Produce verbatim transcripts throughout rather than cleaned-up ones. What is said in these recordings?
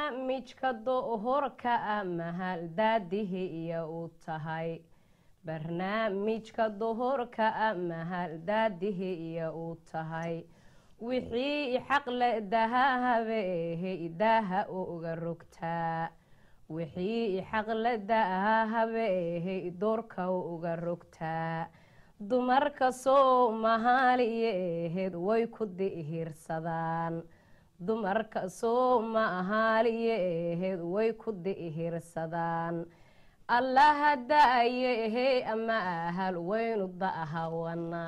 barnaamijka dohorka ah mahal daadihi iyo u tahay barnaamijka dohorka ah mahal daadihi iyo u tahay wixii xaqle dahahabe daha uga rogtaa wixii xaqle dahahabe doorka uga rogtaa dumarka Soomaaliyeed way ku dihirsadaan dumarka Soomaaliyeed way ku dihirsadaan Allah daayehe ama ahal waynu daahawana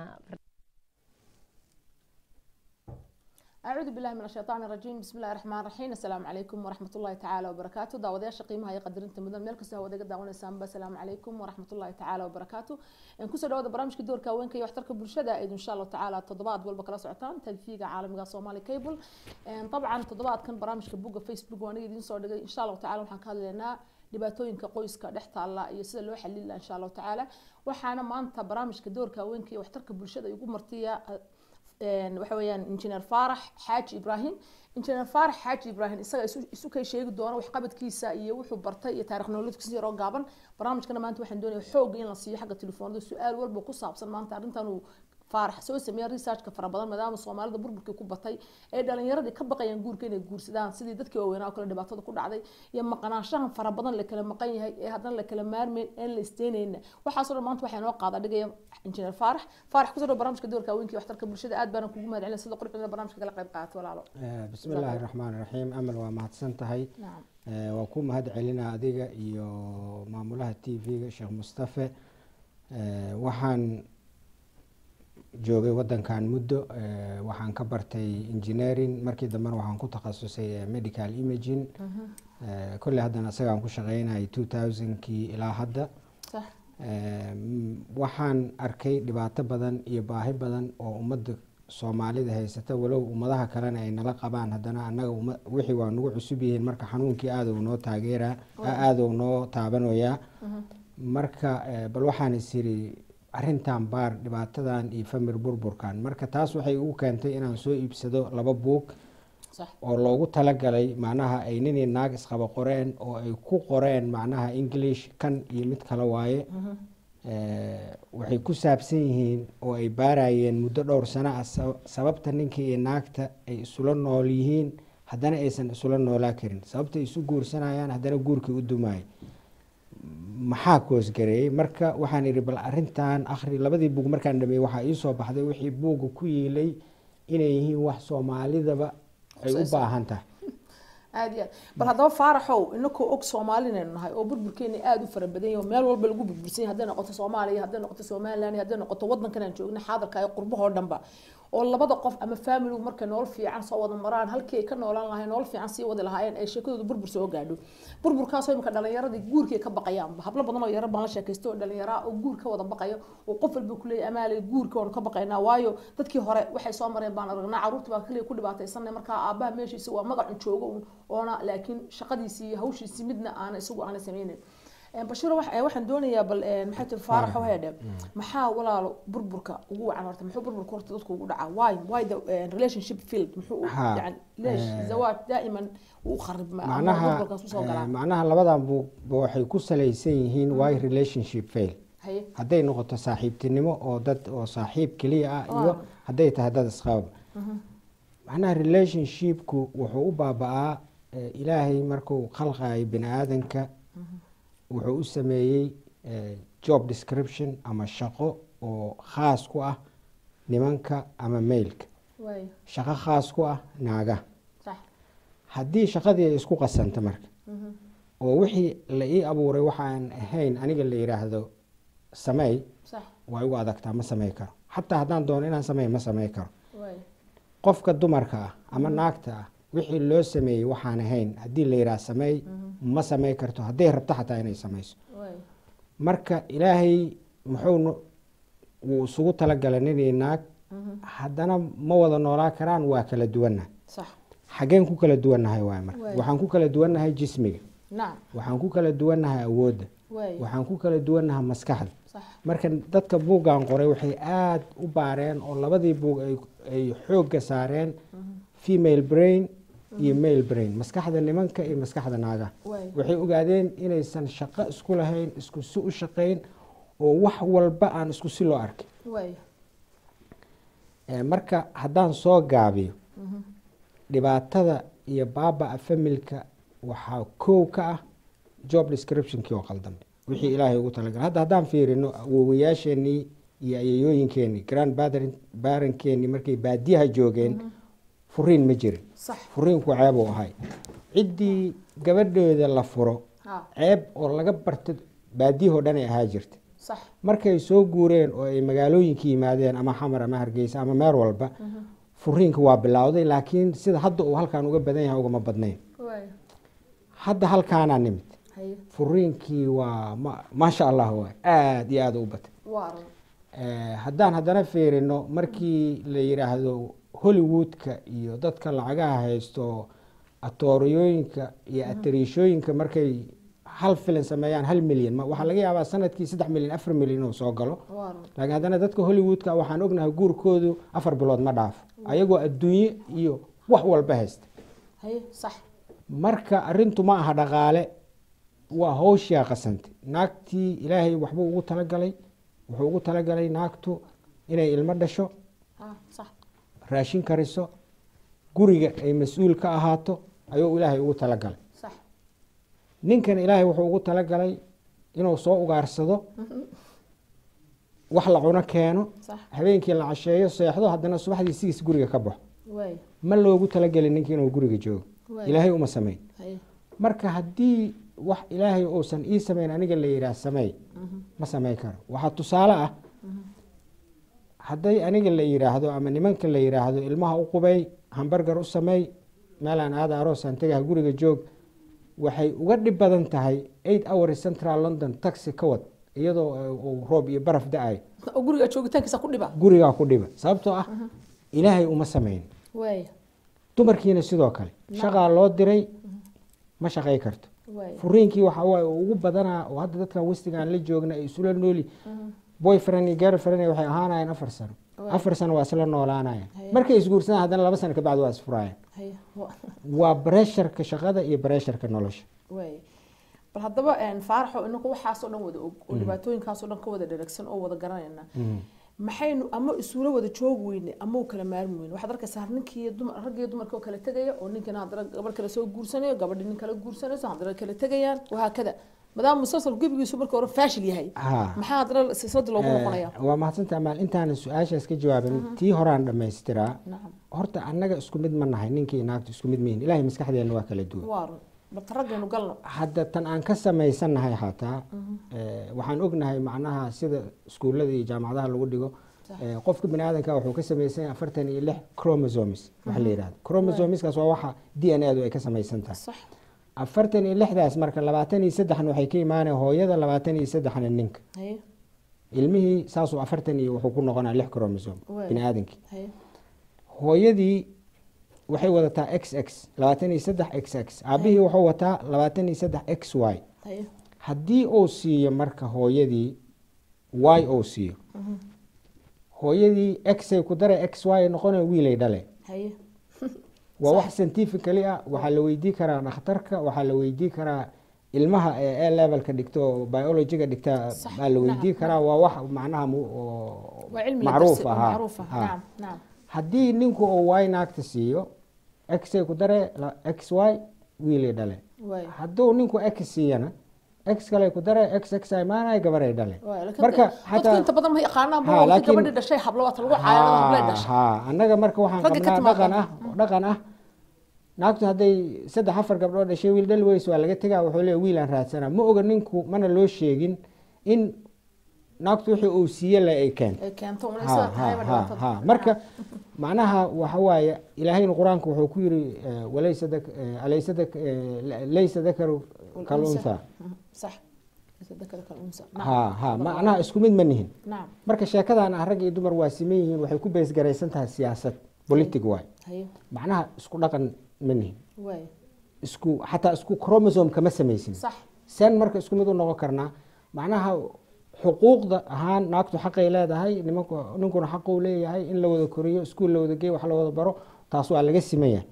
أعوذ بالله من الشيطان الرجيم بسم الله الرحمن الرحيم السلام عليكم ورحمة الله تعالى وبركاته دعوة شقيمة هي قدر أنت مدن ملك سوا دقة دعوة سام السلام عليكم ورحمة الله تعالى وبركاته إن كسر دعوة برامج كدور كوين كي يحترك بالشدة إن شاء الله تعالى تضباط والبكرة سعتان تلفيق عالم صومالي كيبل طبعا تضباط كان برامج كبوجا فيسبوك وأنا دين صور إن شاء الله تعالى وحن كهذا لنا dhibaatooyin ka qoyska dhexta Allah iyo sida loo xalin lahaa insha Allah taala waxaana maanta barnaamijka doorka haweenka wax tarka bulshada ugu martiya een waxa weeyaan injineer Faarax Xaaji Ibrahim injineer Faarax Xaaji Ibrahim isaga isu kay sheegi doona wax qabadkiisa iyo wuxuu bartay iyo taariikh nololeedkiisa yar oo gaaban barnaamijkana maanta waxaan doonayaa xoog in la siiyo xagga telefoonada su'aal walba ku saabsan maanta arintan uu Faarax soo sameeyay research ka fara badan maadaama Soomaalida burburkii ku batay ee dhalinyaradii ka baqayaan guurka inay guursadaan sidii dadkii waaweynaa kala dhibaatada ku dhacday iyo maqnaanshahan fara badan la kala maqan yahay ee haddana la kala maarmeen in la isteynayna waxa soo maanta waxaan oo qaada dhigay injineer Faarax Faarax ku soo barnaamijka doorka haweenka wax tarka bulshada aad baan kugu mahadcelin sida quruxda barnaamijka kala qayb qaato walaalo bismillaahir rahmaanir rahiim amal waa mahadsan tahay waa ku mahadcelina adiga iyo maamulaha T V-ga Sheekh Mustafa waxaan joogay wadankan muddo waxaan ka bartay engineering markii dambe waxaan ku takhasusay medical imaging kulli haddana asagaan ku shaqeynay two thousand kii ilaa hadda sax waxaan arkay dhibaato badan iyo baahi badan oo ummadda Soomaalida haysata walow ummadaha kalena ay nala qabaan haddana annaga wixii waa nagu cusub yihiin marka xanuunkii aad uu noo taageera aad uu noo taabanaya marka bal waxaan isiri arrintan baar dhibaatadan iyo famir burburkan marka taas waxay ugu keentay inaan soo iibsado laba buug sax oo loogu talagalay macnaha ay nin naag isqaba qoreen oo ay ku qoreen macnaha English kan iyo mid kale waaye ee waxay ku saabsan yihiin oo ay baarayeen muddo dhowr sano ah sababta ninkii iyo naagta ay isula nool yihiin haddana aysan isula noolaa karin sababta ay isu guursanayaan haddana guurkii u dumay maxaa koos gareeyay marka waxaan iri bal arintan akhri labadii buug markaan dhamay waxa ii soo baxday wixii buuga ku yeelay inay yihiin wax Soomaalidaba ay u baahan tahay aad iyo bal hadaba Faaraxow inakoo og Soomaalina nahay oo burburkeena aad u fara badan yahay meel walba lagu burbursan haday noqoto Soomaaliya haday noqoto Soomaaliland haday noqoto wadankan aan joogno xaadirka ay qurbaha oo dhanba oo labada qof ama family marka nool fiican soo wada maraan halkii ay ka noolaan lahayn nool fiican sii wada lahaayeen ay sheekadoodu burbur soo gaadho burburkaas oo imka dhalinyaradii guurkii ka baqayaan hablo badan oo yar baan la sheekaysto oo dhalinyaro oo guur ka wada baqayo oo qof walba ku leeyahay amaale guurka oo ka baqaynaa waayo dadkii hore waxay soo mareen baan aragnaa caruurta baa kaliya ku dhibaataysan marka aabaha meeshiisa waa magac joogo oona laakiin shaqadiisii hawshiisii midna aan isagu aan sameeynin bashir waxaan doonayaa bal maxay tahay Faarax oo heedhe maxaa walaalo burburka ugu wacan horta muxuu burburka horta dadku ugu dhacaa why why the relationship field muxuu yani leesh zawaaj dائما uu kharib macnaha macnaha labadan buu waxay ku salaysan yihiin why relationship fail haday noqoto saaxiibtinimo oo dad oo saaxiib kaliya ah iyo haday tahay dad isqaab macnaha relationshipku wuxuu u baabaa ilaahay markuu khalqay bini'aadanka wuxuu u sameeyay job description ama shaqo oo khaas ku ah nimanka ama mailka way shaqo khaas ku ah naaga sax hadii shaqadii ay isku qasanto marka oo wixii la ii abuuray waxaan ahayn aniga la yiraahdo sameey sax way u adagtaa ma sameey karo hatta hadaan doono inaan sameey ma sameey karo way qofka dumarka ah ama naagta ah wixii loo sameeyay waxaan ahayn hadii la yiraahdo sameey ma sameey karto haday rabto xataa inay sameeyso marka ilaahay muxuu uu isugu talagalay inay naag haddana ma wada noolaa karaan waa kala duwanna sax xageen ku kala duwannahay waa marka waxaan ku kala duwannahay jismiga naam waxaan ku kala duwannahay awoodda waxaan ku kala duwannahay maskaxda marka dadka buugaan qoray waxay aad u baareen oo labadii buug ay ay xoog saareen female brain iyo male brain maskaxda nimanka iyo maskaxda naagaha waxay ogaadeen inaysan shaqo isku lahayn isku si u shaqayn oo wax walba aan isku si loo arkin marka haddaan soo gaabiyo dhibaatada iyo baaba familka waxaa koow ka ah job descriptionkii oo qaldan wixii ilaahay ugu talagalay hadda haddaan fiirino awowayaasheenii iyo ayayooyinkeenii grand barankeennii markay baadiyaha joogeen furiin ma jirin furiinku ceeb uu ahay ciddii gabadhooda la furo ceeb oo laga barta baadiyahoo dhan ay ahaa jirta markay soo guureen oo ay magaalooyinka yimaadeen ama xamar ama hargeysa ama meel walba furiinka waa bilowday laakiin sida hadda uu halkaan uga badan yahay ugama badnayn hadda halkaanaa nimid furiinkii waa maasha allah waa aada iyo aada u batay haddaan haddana fiirino markii la yidhaahdo hollywoodka iyo dadka lacagaha haysto atooriyooyinka iyo atariishooyinka markay hal filan sameeyaan hal milyan waxaa laga yaabaa sanadkii saddex milyan afar milyan inuu soo galo laakiin haddana dadka hollywoodka waxaan ognahay guurkoodu afar bilood ma dhaafo ayagoo adduunye iyo wax walba haysta marka arintu ma aha dhaqaale waa hawshaa qasantay naagtii ilaahay waxbuu ugu talagalay wuxuu ugu talagalay naagtu inay ilmo dhasho raashin kariso guriga ay mas-uul ka ahaato ayuu ilaahay ugu talagalay ninkan ilaahay wuxuu ugu talagalay inuu soo ugaarsado wax la cuno keeno habeenkii la casheeyo seexdo haddana subaxdii sigiis guriga ka baxo ma loogu talagelin ninkii inuu guriga joogo ilaahay uma samayn marka haddii wax ilaahay uusan ii samayn aniga la yidhaah sameey ma samayn karo waxaa tusaale ah hadday aniga la yidhaahdo ama nimanka la yidhaahdo ilmaha u qubay hambargar u sameey meelaan aada aroosaan tegaha guriga joog waxay uga dhib badan tahay eight hours central london taxi ka wad iyadoo uu roob iyo baraf da-ay guriga joogitaankiisa ku dhiba gurigaa ku dhiba sababtoo ah ilaahay uma samayn dumarkiina sidoo kale shaqaa loo diray ma shaqay karto furiinkii waxa waaye ugu badanaa oo hadda dadkan westigaan la joogna ay isula nooli boyfriend iyo girlfriend waxay ahaanayeen afar sano afar sano waa isla noolaanayeen markay isguursadaan haddana laba sano kabacdi waa isfuraayeen waa bresharka shaqada iyo bresharka nolosha bal haddaba faaraxo inagu waxaasoo dhan wada og oo dhibaatooyinkaasoo dhan ka wada dheragsan oo wada garanayna maxaynu ama isula wada joog weyne ama u kala maarmi weyne waxaad arkaysaa ninkii dumar raggiyo dumarka oo kala tegaya oo ninkana haddana gabadh kale soo guursanayo gabadhi nin kala guursanayso haddana kala tegayaan wahaakada maadaama musalsalku gebigiisu marka hore faashil yahay maxaa haddana silsilada loogu noqonaya waa mahadsantaha maal intaanan su-aashaas ka jawaabin tii horaan dhamaystiraa horta annaga isku mid ma nahay ninkii naagtu isku mid mihin ilaahay maskaxdeena waa kala duwan raggeenu galno hadda tan aan ka samaysannahay xataa waxaan ognahay macnaha sida iskuullada iyo jaamacadaha lagu dhigo qofka bani aadanka wuxuu ka samaysan yahay afartan iyo lix chromosomes waxa la yidhahdo chromosomeskaas waa waxa d n a du ay ka samaysan tahay afartan iyo lixdaas marka labaatan iyo saddexna waxay ka imaanaya hooyada labaatan iyo saddexna ninka ilmihii saasuu afartan iyo wuxuu ku noqonaya lix chromosome bani aadankii hooyadii waxay wadataa x x labaatan iyo saddex x x aabihii wuxuu wataa labaatan iyo saddex x y haddii uu siiyo marka hooyadii y uu siiyo hooyadii xay ku dara x y noqonaya wiilay dhale waa wax scientifically ah waxaa la weydii karaa dhakhtarka waxaa la weydii karaa ilmaha ee levelka dhigto biologyga dhigta baa la weydii karaa waa wax macnaha macruuf ahaa haddii ninku uu y naagta siiyo xay ku dare x y wiilay dhale hadduu ninku x siiyana x kale ku dare x x imaanay gabaray dhale marka xataa inta badan ma yaqaanaan buu gabadhi dhashay hablo waxa lagu caayado hablo dhashay ha annaga marka waxaan qabnaa dhaqan ah dhaqan ah naagtu hadday saddex afar gabdhood dhashay wiil dhal weys waa laga tagaa wuxuu leeyahay wiil aan raadsana ma oga ninku mana loo sheegin in naagtu wixii uu siiye la ay keento marka macnaha waxa waaye ilaahayna qur-aanka wuxuu ku yiri walaysa dak alaysa dak laysa dakaru kalunsa صح ذكر الانثى ها ها macnaha isku mid ma nihin marka sheekadan ah rag iyo dumar waa siman yihiin waxay ku bees garaysan tahay siyaasad politic way macnaha isku dhaqan ma nihin isku xataa isku chromosome kama samaysin san marka isku mid u noqon karnaa macnaha xuquuqda ahaan naagtu xaqay leedahay nimanku ninkuna xaq uu leeyahay in la wada koriyo iskuul la wada geeyo wax la wada baro taas waa laga simeeyaa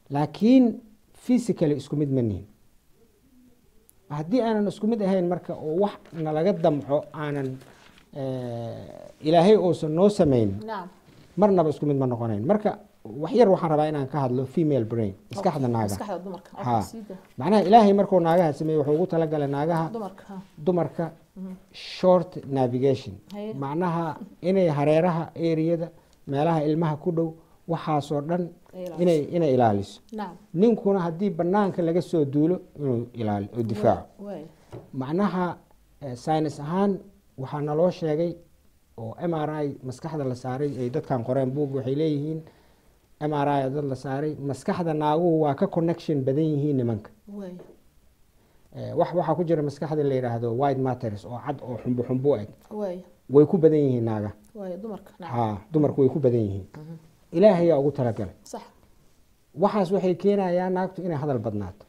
laakiin physically isku mid ma nihin haddii aanan isku mid ahayn marka oo wax nalaga damco aanan ilaahay uusan noo samayn marnaba isku mid ma noqonayn marka wax yar waxaan rabaa inaan ka hadlo female brain maskaxda naaga macnaha ilaahay markuu naagaha sameeyey wuxuu ugu talagalay naagaha dumarka short navigation macnaha inay hareeraha eriyada meelaha ilmaha ku dhow waxaasoo dhan inay inay ilaaliso ninkuna haddii banaanka laga soo duulo inuu ilaali oo difaaco macnaha science ahaan waxaa naloo sheegay oo M R I maskaxda la saaray ay dadkan qoreen buug waxay leeyihiin M R I dad la saaray maskaxda naaguhu waa ka connection badan yihiin nimanka wax waxaa ku jira maskaxda la yiraahdo white matters oo cad oo xumbo xumbo eg way ku badan yihiin naaga ha dumarku way ku badan yihiin ilaahay yaa ugu talagalay sax waxaas waxay keenayaan naagtu inay hadal badnaato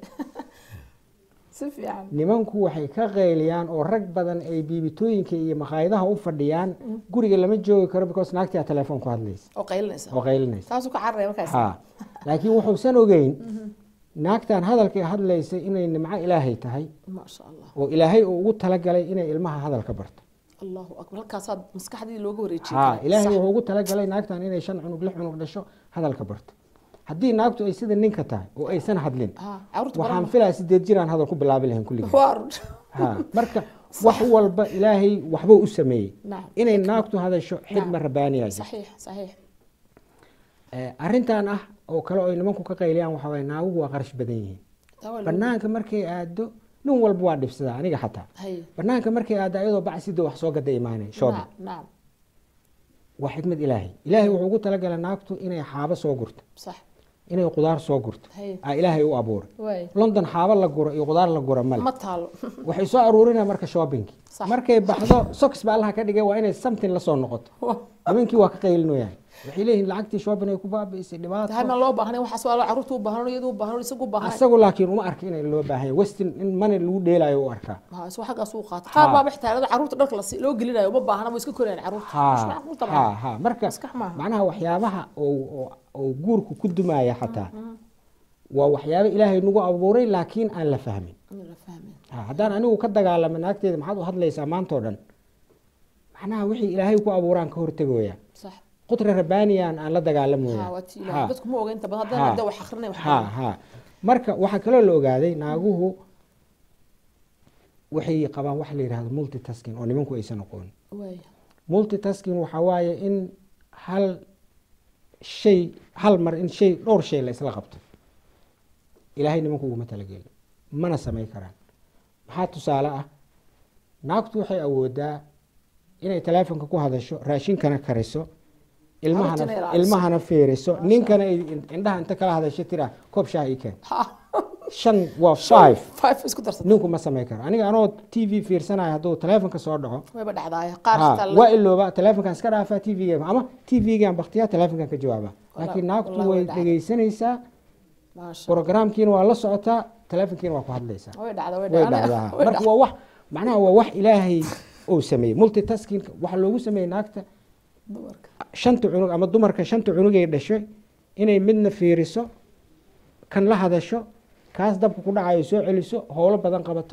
si fiican nimanku waxay ka qayliyaan oo rag badan ay biibitooyinka iyo maqaayadaha u fadhiyaan guriga lama joogi karo because naagta telefoon ku hadlaysa oo qaylinaysa oo qaylinaysa taas ku carray markaas ha laakiin wuxuu san ogeyn naagtan hadalkay hadlaysa inay nimco ilaahay tahay ma sha Allah oo ilaahay uu ugu talagalay inay ilmaha hadalka barto Allahu akbar halkaas aad maskaxdii looga wareejiyay ha ilaahay wuxuu ugu talagalay naagtan inay shan cunug lix cunug dhasho hadalka barto haddii naagtu ay sida ninka tahay oo aysan hadlin waxaan filaa sideed jiraan hadal ku bilaabi lahayn kulligeed ha marka wax walba ilaahay waxba u sameeyey inay naagtu hadasho xidma rabbaaniya saxiix saxiix arrintan ah oo kale oo nimanku ka qayliyaan waxa way naaguhu waa qarash badan yihiin banaanka markay aado nin walba waa dhibsadaa aniga xataa banaanka markay aado ayadoo bacsida wax soo gada imaanay shooba waa xikmad ilaahay ilaahay wuxuu ugu talagalay naagtu inay xaabo soo gurto sax inay qudaar soo gurto aa ilaahay u abuuray london xaabo la guro iyo qudaar la guro male ma taalo waxay soo aruurinaa marka shopping markay baxdo socks baa allaha ka dhigay waa inay something la soo noqoto habeenkii waa ka qaylinayaan waxay leeyihiin lacagtii shopping ay ku baabiisay dhibaato hama loo baahnay waxa soo caruurtu u baahan iyadu u baahan isagu baahan asagu laakiin uma arkin in loo baahan western in money lagu dheelayo u arkaa ha soo xaga soo qaata qaar baa bixtaarada caruurta dharka la loo gelinayo ma baahna way iska korayaan caruurta ha ha marka macnaha waxyaabaha oo oo guurku ku dumaya xataa waa waxyaabo ilaahay nagu abuuray laakiin aan la fahmin la fahmin haddaan anigu ka dagaalamo naagteeda maxaad u hadlaysaa maanta oo dhan macnaha wixii ilaahay ku abuuraan ka hortagooya sax qudra rabbaaniyan aan la dagaalamooya ha dadku ma ogeynta badan haddana inta wax akhrinay wax ha ha marka waxa kale la ogaaday naaguhu waxay qabaan wax la yiraahdo multitasking oo nimanku aysan aqoon way multitasking waxa waaye in hal shay hal mar in shay dhowr shay la isla qabto ilaahay nimanku uma talagelin mana samay karaan maxaa tusaale ah naagtu waxay awoodaa inay telefoonka ku hadasho raashinkana kariso ilmahana ilmahana feeriso ninkana indhaha inta kala hadasho tira koob shaah ii keen shan waa five five isku darsan ninku ma samay karo aniga anoo T V fiirsanayo hadduu telefoonka soo dhaco wayba dhacdaay qaar kale waa ilooba telefoonkan iska dhaafaa T V-ga ama T V-ga baqtiya telefoonka ka jawaaba laakiin naagtu way dhageysanaysaa programkiina waa la socotaa telefoonkiina waa ku hadlaysaa way dhacdaa way dhacdaa marka waa wax macnaha waa wax ilaahay oo sameeyay multitasking waxa loogu sameeyay naagta dumarka shanta cunug ama dumarka shanta cunug ay dhashay inay midna fiiriso kan la hadasho kaas dabka ku dhacayo soo celiso howlo badan qabato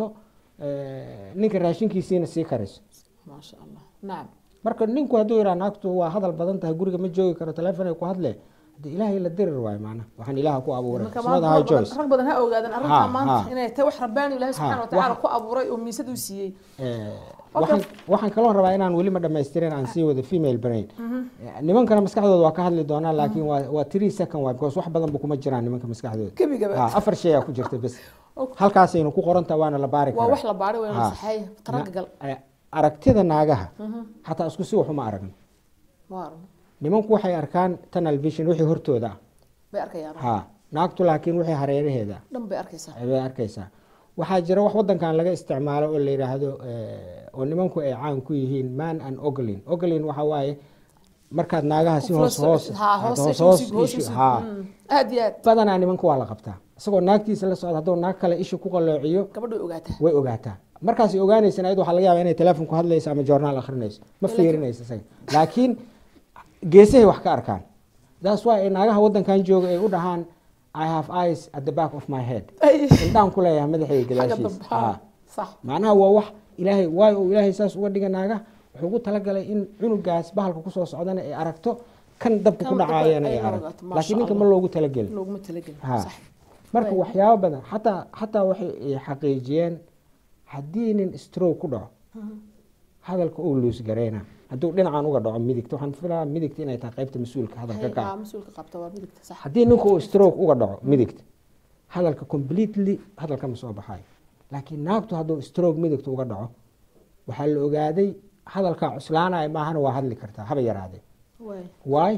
ninka raashinkiisiina sii kariso ma sha Allah naam marka ninku hadduu yiraahdo naagtu waa hadal badan tahay guriga ma joogi karo telefoon ay ku hadle hadii ilaahay la dirir waay maana waxaan ilaaha ku abuuray ismada ha joys rag badan ha ogaadaan arrinta maanta inay tahay wax rabbaani ilaahay subhanahu wa ta'ala ku abuuray oo miisad u siiyay waxaan waxaan kaloo rabaa inaan weli ma dhameystirin aan sii wado female brain nimankana maskaxdooda waa ka hadli doonaa laakiin waa waa three second waa because wax badan kuma jiraan nimanka maskaxdooda ha afar shay ku jirta bas halkaas aynu ku qorantaa waana la baari karaa waa wax la baari weyn saxay qaranka gal aragtida naagaha hataa isku si wax uma aragno waaro nimanku waxay arkaan tunnel vision wixii hortooda bay arkayaan ha naagtu laakiin wixii hareeraheeda dhan bay arkaysaa bay arkaysaa waxaa jira wax wadankan laga isticmaalo oo la yiraahdo oo nimanku ay caan ku yihiin man and ogling ogling waxa waaye markaad naagaha si hoos hoos hoos hoos ha aad iyo aad badanaa nimanku waa la qabtaa isagoo naagtiisa la socda hadduu naag kale isha ku qaloociyo gabadhu ogaataa way ogaataa markaas ay ogaanaysan ayadu waxa laga yaabaa inay telefoon ku hadlayso ama journal akhrinayso ma fiirinayso isaga laakiin geesahay wax ka arkaan daas waa ay naagaha wadankan jooga ay u dhahaan I have eyes at the back of my head أي indhaan ku leeyahay madaxayga gadaashiisa حاجة صح macnaha waa wax ilaahay waayo uu ilaahay saas uga dhiga naaga wuxuu ugu talagalay in cunugaas bahalka ku soo socdana ay aragto kan dabka ku dhacaayana ay aragto laakiin ninka ma loogu talagelin لوجمة تلاقي صح marka waxyaabo badan xataa xataa waxay xaqiijiyeen haddii nin stroke ku dhaco hadalka uu luus gareena hadduu dhinacan uga dhaco midigta waxaan filaa midigta inay tahay qaybta mas-uulka hadalka ka مسؤولك قبته وميدك صح haddii ninku uu stroke uga dhaco midigta hadalka completely hadalka ma soo baxayo laakiin naagtu hadduu stroke midigta uga dhaco waxaa la ogaaday hadalka cuslaanaya maahana waa hadli kartaa haba yaraadee واي waay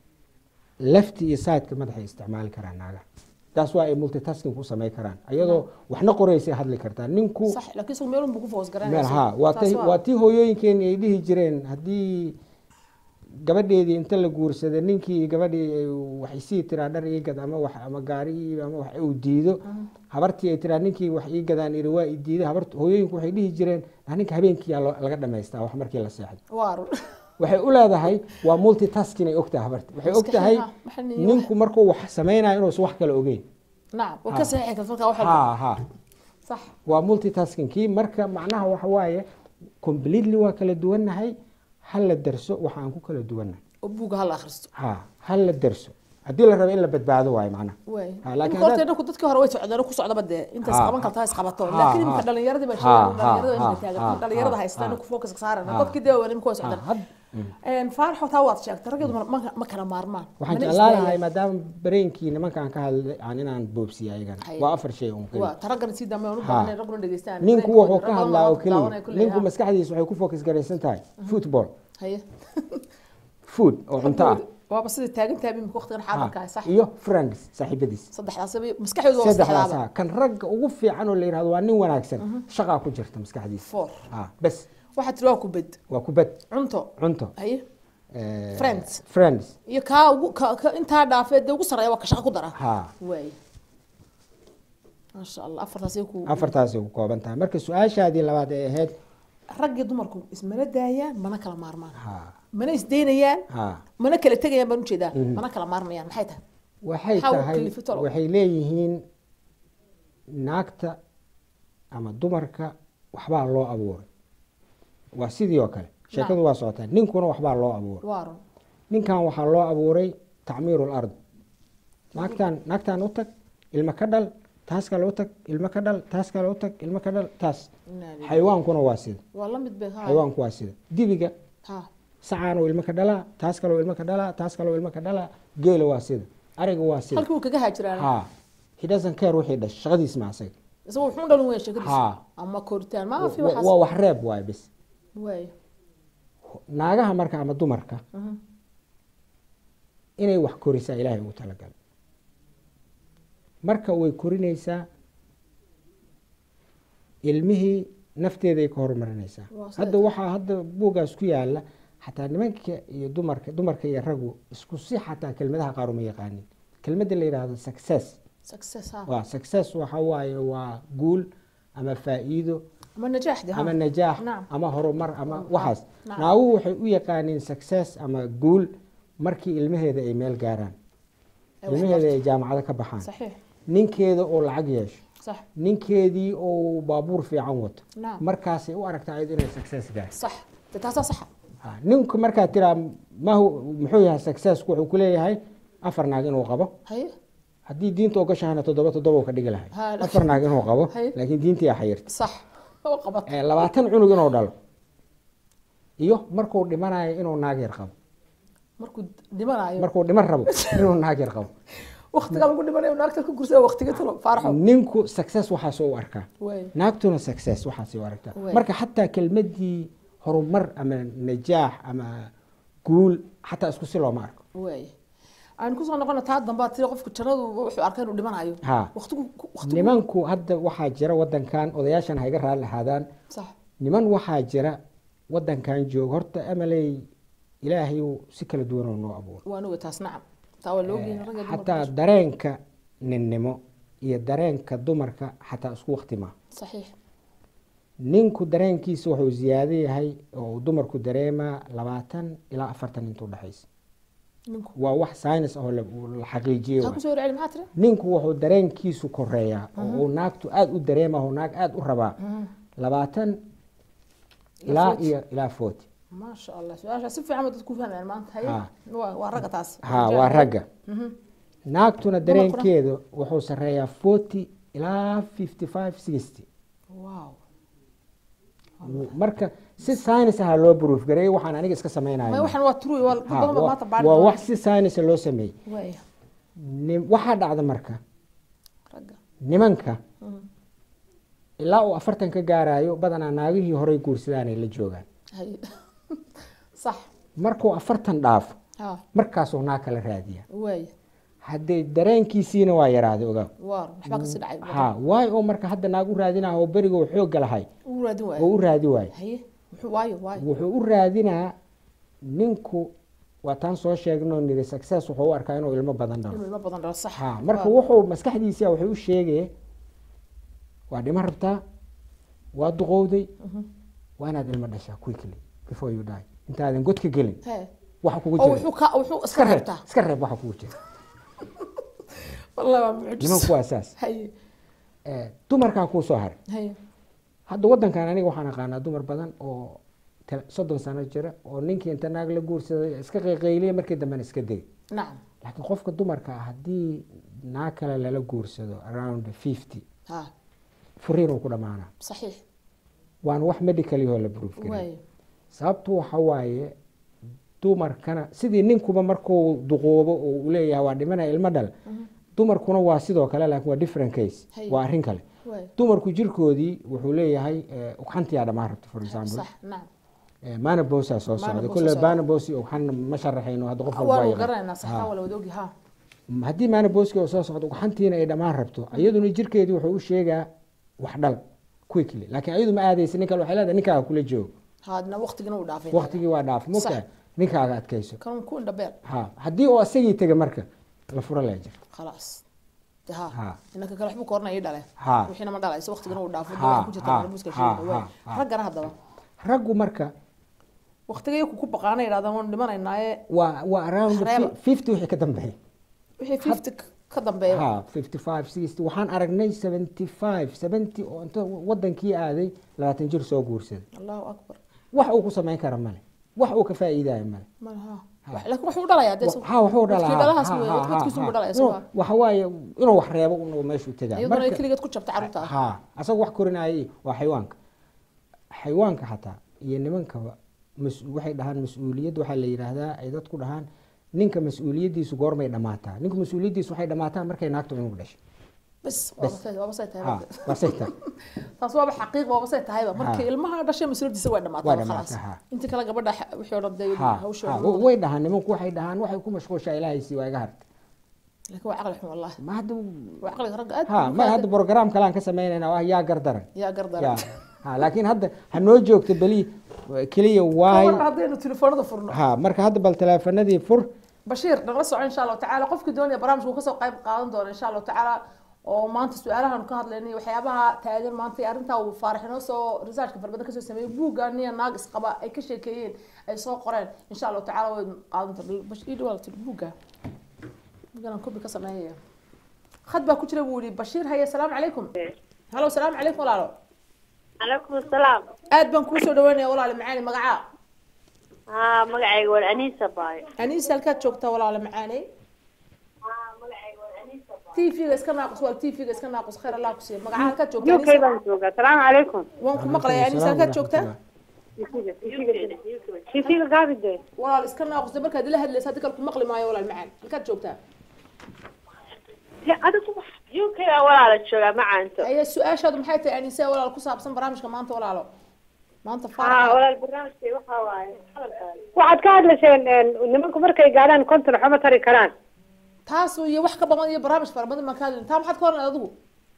lefti iyo sideka madaxay isticmaali karaan naaga taas waa ay multitasking ku samayn karaan ayadoo waxna qoraysay hadli kartaa ninku صح لكن سو ميلون بكو فوز meel قران ha waa tii waa tii hooyooyinkeeni ay dhihi jireen haddii gabadheedii inta la guursada ninkii gabadhii ay waxay sii tiraa dhar ii gad ama wax ama gaari ama wax uu diido habartii ay tiraa ninkii wax ii gadaan iri waa ii diiday habartu hooyooyinku waxay dhihi jireen ninka habeenkii laga dhamaystaa wax markii la seexdo وارو waxay u leedahay waa multitasking ay ogtahay habarta waxay ogtahay ninku markuu wax samaynayo inuusan wax kale ogeyn نعم وكسحك الفرقه واحد ha ha صح waa multitasking kii marka macnaha waxa waaye completely waa kala duwannahay hal la darso waxa aan ku kala duwannahay وبوغ هلا اخرست ha hal la darso haddii la rabo in la badbaado waayo macnaha واي Ha, لكن laakiin قلت haddaad- انكم dadkii hore way socdaan ku socda bade inta Ha. isqaban kartaa isqabato Ha, laakiin ha. imka dhalinyarada ba Ha, sheegay ha, dhalinyarada ha, inta taagan ha, dhalinyarada ha, haystaan ha. ku focus saaran Ha. dadkii deewan imka Ha, socdaan had- een faarxo taa waad sheegtay ragadu ma kala maarmaan waxaan Mana jeclaan isdaayaan. lahay maadaama bareenkii nimankaan ka hadlay aan inaan boobsiya ayagana Haye. waa afar shay un keliya waa taragan si dambe uu Ha. baahnay raguna dhageystaan ninku wuxuu ka hadlaa oo keliya ninku maskaxdiisa waxay ku focus garaysan tahay football haye food oo cunto ah waa bas sida taagan taabin ku waqtigan Ha, xaadirka sax iyo friends saaxiibadiis saddexdaas bay maskaxdoodu waa saddexdaas saddexdaaba ha kan ragga ugu fiican oo la yidhahdo waa nin wanaagsan shaqaa ku jirta maskaxdiisa four ha bes waxa tiri waa kubad waa kubad cunto cunto haye eh, Friends. friends iyo ka ugu ka- ka- intaa dhaafeed dee ugu sareeya waa ka shaqo ku dara ha waay maasha allah afartaasay ku afartaasay ku kooban tahay marka su-aashaadii labaad ay ahayd rag iyo dumarku ismana daayaan mana kala maarmaan ha mana isdaynayaan ha mana kala tegayaan baan ujeedaa mana kala maarmayaan maxay tahay waxay How tahay kalifi tolo? waxay leeyihiin naagta ama dumarka waxbaa loo abuuray waa sidii oo kale sheekadu waa socotaa ninkuna waxbaa loo abuuray waaro ninkan waxaa loo abuuray tacmiiru lard naagtaan naagtaan u tag ilmo ka dhal taas kale u tag ilmo ka dhal taas kale u tag ilmo ka dhal taas xayawaankuna waa sida waa la mid bay ha xayawaanku waa sida dibiga ha sacaanoo ilmo ka dhalaa taas kaloo ilmo ka dhalaa taas kaloo ilmo ka dhalaa geela waa sida ariga waa sida halkii uu kaga haajiraan ha he doesn't care wixii dhash shaqadiis ma asaga isagoo wuxuu dhalin weyn sheekadiisa Ha. ama koritaan ma fi Wa- waxaas waa wax reeb waay bis waay naagaha marka ama dumarka inay wax korisaa ilaahay ugu talagalay marka way korinaysaa ilmihii nafteeday ka horumarinaysaa Waa hadda waxaa hadda buugaas ku yaala xataa nimanka iyo dumarka dumarka iyo raggu isku si xataa kelmadaha qaar uma yaqaanin kelmadda la yidhaahdo success success ha waa success waxa waaye waa guul ama faa'iido ama najaax de ha ama najaax Naam. ama horumar ama Naam. waxaas Naam. naaguhu waxay u yaqaaniin success ama guul markii ilmaheeda ay meel gaaraan Ay wax ilmaheeda barto. ay jaamacado ka baxaan saxiix ninkeeda oo lacag yeesho صح ninkeedii oo baabuur fiican wato نعم markaasay u aragtaa ayadu inay success gaarto صح تتاسع صح Ha, ninku markaa tiraa mahu muxuu yahay successku wuxuu ku leeyahay afar naag inuu qabo هي haddii diinta ogashahana toddoba toddoba uu ka dhigi lahay Ha, laakiin- afar naag inuu qabo Hay. laakiin diintii aa xayirta صح هو قبط Eh, labaatan cunug inuu dhalo iyo markuu dhimanayo inuu naag yar qabo markuu dhimanayo markuu dhiman rabo inuu naag yar qabo waqtiga lagu dhimanayo naagta ku gursada waqtiga talo faarxo ninku success waxaasoo u arkaa way naagtuna success waxaasay u aragtaa Way. marka xataa kelmadii horumar ama najaax ama guul xataa isku si looma arko way aan ku soo noqono taa damba tii qofku jannadu wuxuu arkay inuu dhimanayo Ha. waqtigu waqtigu nimanku hadda waxaa jira wadankan odayaashan hayga raali lahaadaan صح niman waxaa jira wadankan jooga horta amaley ilaahay uu si kala duwan oo noo abuuro waana wataas nacam taa waa loo geeyay ragga xataa dareenka ninnimo iyo dareenka dumarka xataa isku waqti maa صحيح ninku dareenkiisa wuxuu ziyaado yahay oo uu dumarku dareemaa labaatan ilaa afartan intuu dhexaysa waa wax science oo la xaqiijiyo ha ku soo raaci maxaa tiri ninku wuxuu dareenkiisu koreeyaa oo naagtu aad u dareemayo naag aad u rabaa labaatan ilaa iyo ilaa forty ما شاء الله سؤال si fiican dad ku fahmayaan maanta hay waa raga taas ha waa raga naagtuna dareenkeedu wuxuu sareeyaa forty ilaa fifty five sixty wow marka si science ah loo proof gareey waxaan aniga iska sameeynayo ma waxaan waa true waa badan ma tabaad waa wax si science loo sameeyay way waxa dhacda marka raga nimanka ilaa uu afartan ka gaarayo badanaa naagihii hore guursadaan ay la joogaan hay صح markuu afartan dhaafo ha markaas uu naag kala raadiya way hadday dareenkiisiina waa yaraaday ogaa waar waxba ka sii dhacay ha waay oo marka hadda naag u raadinaa oo bariga uu xoog galahay uu raadin waay oo u raadi waay hay wuxuu waayo waayo wuxuu u raadinaa ninku waa tan soo sheegno niri success wuxuu u arkaa inuu ilmo badan dhalo ilmo badan dhalo sax ha marka wuxuu maskaxdiisa wuxuu u sheegay waa dhima rabtaa waa duqowday waa inaad ilmo dhashaa quickly before you die intaadan godka gelin waxa kugu jira wuxuu ka wuxuu iska reebtaa iska reeb waxa kugu jira wallahi waa mucjis nimanku waa saas hay ee dumarka ku soo haray hay hadda wadankan aniga waxaan aqaanaa dumar badan oo soddon sano jira oo ninkii inta naag la guursaday iska qeyqeylay markii dambe iska day nacam laakiin qofka dumarka hadii naag kale lala guursado around fifty ha furiin uu ku dhamaana saxiix waan wax medical iyo la proof garay sababtu waxa waaye dumarkana sidii ninkuba markuu duqoobo oo uu leeyahay waa dhimana ilmo dhal dumarkuna waa sidoo kale laakiin waa different case waa arrin kale dumarku jirkoodii wuxuu leeyahay ugxantiya dhamaan rabto for example صح نعم maana boosa soo socda kullu baana boosi ugxan ma sharaxayno hadda qof walba waa garanayna sax wala wadoogi ha hadii maana booski oo soo socdo ugxantiina ay dhamaan rabto iyaduna jirkeedii wuxuu u sheegaa wax dhal quickly laakiin ayadu ma aadaysa ninka waxa leedahay ninka kula joogo haadna waqtigina uu dhaafay waqtigii waa dhaaf mugta ninkaaga adkayso kan ku indhabeel ha hadii oo asagii taga marka la furo la jir خلاص ها انك kala waxbu koornay dhalay wixina ma dhalayso waqtigina uu dhaafo ku jirta muska sheegay ragana hadaba raggu marka waqtigay ku baqaanay raadaan waan dhimanaynaa waa waa around fifty wixii ka dambeeyay wixii fifty ka dambeeyay ha fifty five sixty waxaan aragnay seventy five seventy oo inta wadankii aaday labaatan jir soo guursaday Allahu akbar wax uu ku sameyn kara male wax uu ka faa'iideeyo male malaha laakiin wuxuu dhalayaa deeso ha wuxuu dhalayaa dadkiisu ma dhalayaa soo waxa waaye inuu wax reebo inuu meeshu tagaa marka kaligeed ku jabta carruurta ha asagu wax korinayay waa xayawaanka xayawaanka xataa iyo nimankaba waxay dhahaan mas'uuliyad waxa la yiraahdaa ay dadku dhahaan ninka mas'uuliyadiisu goormay dhamaataa ninka mas'uuliyadiisu waxay dhamaataa markay naagtu inuu dhasho bas waa basay tahay basay tahay taas waa xaqiiq waa basay tahay markii ilmaha dhashay mas'uuliyadiisa way dhamaataa khalaas inta kala gabadha wixii oo dhan hawsha way dhahaan nimanku waxay dhahaan waxay ku mashquulshaa ilaahay si waa iga hartay laakiin waa aqal xun wallahi ma hada waa aqal rag aad ha ma hada program kale aan ka sameeynaa waa yaa gardaran yaa gardaran ha laakiin hadda ha noo joogto bali kaliya waay hadaynu telefoonada furno ha marka hadda bal telefoonadii fur bashiir nala soco insha Allah taala qofkii doonaya barnaamijku ka soo qayb qaadan doona insha Allah taala oo maanta su'aalahan ka hadlaynay waxyaabaha taagan maanta arinta uu faarixino soo research ka farbadan ka soo sameeyay buugaan iyo naag isqaba ay ka sheekeeyeen ay soo qoreen insha Allah taala way qaadan doontaa bashiir wala buuga buugaan ku bi ka sameeyay khad baa ku jira buu yiri bashiir hay assalaamu calaykum halo assalaamu calaykum walaalo عليكم السلام aad baan ku soo dhawaanaya walaal macaani magaca ها magacayga waa Anisa baay Anisa halka joogta walaal macaani ها magacayga waa Anisa baay تي في iska naaqus wal tv iska naaqus khayr Allah ku siiyo magaca halka joogta Anisa baan joogaa السلام عليكم waan ku maqlayaa Anisa halka joogta kifiga gaabide walaal iska naaqus markaad ila hadlaysa hadda kale ku maqli maayo walaal macaani halka joogta ya adigu U K walaal joogaa macaanto ay su'aashaadu maxay tahay Anisa walaal ku saabsan barnaamijka maanta walaalo maanta faarax ah walaal barnaamijka waxa waaye waxaad ka hadlayseen nimanku markay gaadhaan konton xuma tari karaan taas iyo wax ka badan iyo barnaamij fara badan ma ka hadlin taa maxaad ka hornaa adigu